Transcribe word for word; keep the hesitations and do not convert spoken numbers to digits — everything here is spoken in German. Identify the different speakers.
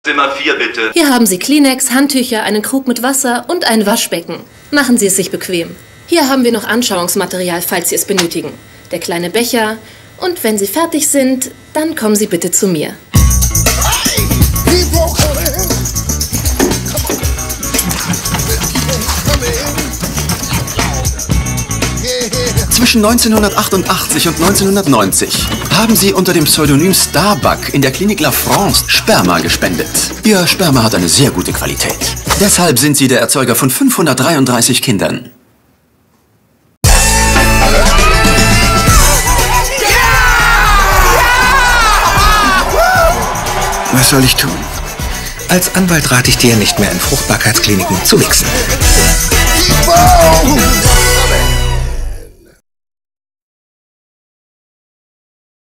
Speaker 1: Zimmer vier, bitte.
Speaker 2: Hier haben Sie Kleenex, Handtücher, einen Krug mit Wasser und ein Waschbecken. Machen Sie es sich bequem. Hier haben wir noch Anschauungsmaterial, falls Sie es benötigen. Der kleine Becher. Und wenn Sie fertig sind, dann kommen Sie bitte zu mir.
Speaker 3: Zwischen neunzehnhundertachtundachtzig und neunzehnhundertneunzig haben sie unter dem Pseudonym Starbuck in der Klinik La France Sperma gespendet. Ihr Sperma hat eine sehr gute Qualität. Deshalb sind sie der Erzeuger von fünfhundertdreiunddreißig Kindern.
Speaker 4: Was soll ich tun? Als Anwalt rate ich dir, nicht mehr in Fruchtbarkeitskliniken zu wichsen.